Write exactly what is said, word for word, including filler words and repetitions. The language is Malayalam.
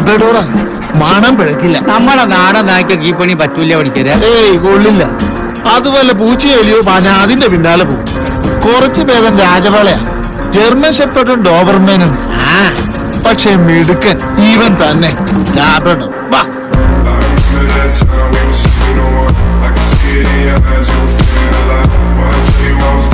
ലാബ്രഡോറാ, മണം പിഴക്കില്ല. നമ്മുടെ നാടൻ നായ്ക്കൊക്കെ ഈ പണി പറ്റൂല പഠിക്കരാ. ഏയ് കൊള്ളില്ല. അതുപോലെ പൂച്ചയെലിയോ പാഞ്ഞ അതിന്റെ പിന്നാലെ പോകും. കുറച്ച് ഭേദം രാജവാളയാ, ജർമ്മൻ ഷെപ്പർഡും ഡോബർമാനും. പക്ഷെ മിടുക്കൻ ഇവൻ തന്നെ, ലാബ്രഡോർ. വാ. I can see it in your eyes, you were feeling alive. Well, I tell you I was